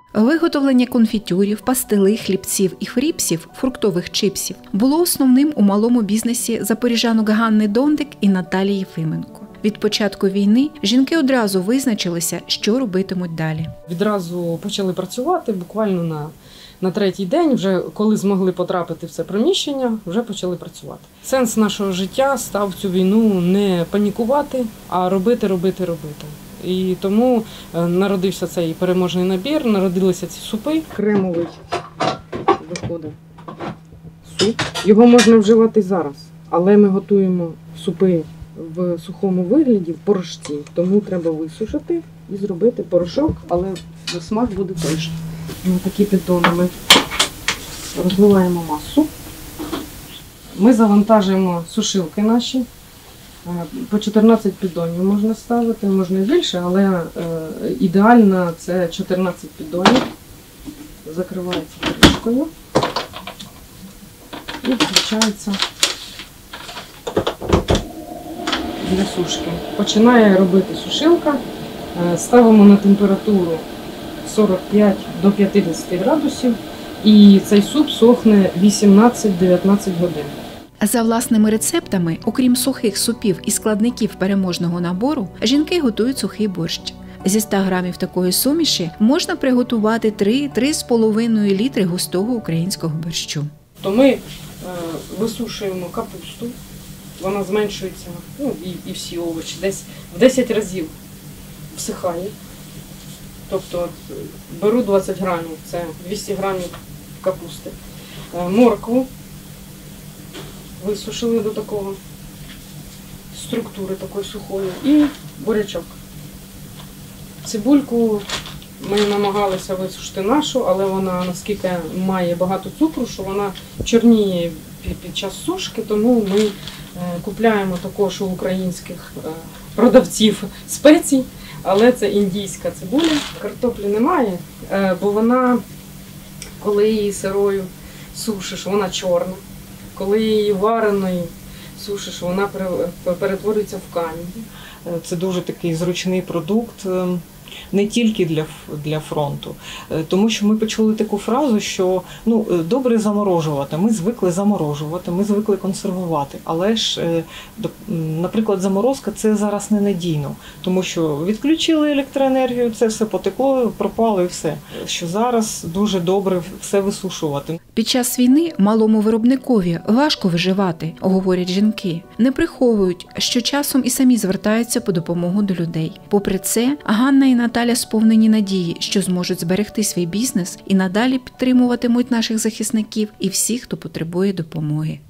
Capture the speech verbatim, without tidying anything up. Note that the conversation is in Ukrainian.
Виготовлення конфітюрів, пастили, хлібців і фріпсів, фруктових чипсів, було основним у малому бізнесі запоріжанок Ганни Дондик і Наталії Єфименко. Від початку війни жінки одразу визначилися, що робитимуть далі. Відразу почали працювати, буквально на, на третій день, вже коли змогли потрапити в це приміщення, вже почали працювати. Сенс нашого життя став цю війну не панікувати, а робити, робити, робити. І тому народився цей переможний набір, народилися ці супи. Кремовий виходить суп. Його можна вживати зараз, але ми готуємо супи в сухому вигляді, в порошці. Тому треба висушити і зробити порошок, але смак буде той же. Ось такі піддони ми розливаємо масу. Ми завантажуємо сушилки наші. По чотирнадцять піддонів можна ставити, можна більше, але ідеально це чотирнадцять піддонів. Закривається кришкою і включається для сушки. Починає робити сушилка, ставимо на температуру сорок п'ять до п'ятдесят градусів і цей суп сохне вісімнадцять-дев'ятнадцять годин. За власними рецептами, окрім сухих супів і складників переможного набору, жінки готують сухий борщ. Зі ста грамів такої суміші можна приготувати три-три з половиною літри густого українського борщу. То ми е, висушуємо капусту, вона зменшується, ну і, і всі овочі, десь в десять разів всихає. Тобто беру двадцять грамів, це двісті грамів капусти, е, моркву. Висушили до такого структури такої сухої і бурячок. Цибульку ми намагалися висушити нашу, але вона наскільки має багато цукру, що вона чорніє під час сушки, тому ми купуємо також у українських продавців спецій, але це індійська цибуля. Картоплі немає, бо вона, коли її сирою сушиш, вона чорна. Коли її вареною сушиш, вона перетворюється в камінь. Це дуже такий зручний продукт, не тільки для, для фронту. Тому що ми почули таку фразу, що ну, добре заморожувати, ми звикли заморожувати, ми звикли консервувати. Але ж, наприклад, заморозка – це зараз ненадійно, тому що відключили електроенергію, це все потекло, пропало і все. Що зараз дуже добре все висушувати. Під час війни малому виробникові важко виживати, говорять жінки. Не приховують, що часом і самі звертаються по допомогу до людей. Попри це, Ганна і Наталя сповнені надії, що зможуть зберегти свій бізнес і надалі підтримуватимуть наших захисників і всіх, хто потребує допомоги.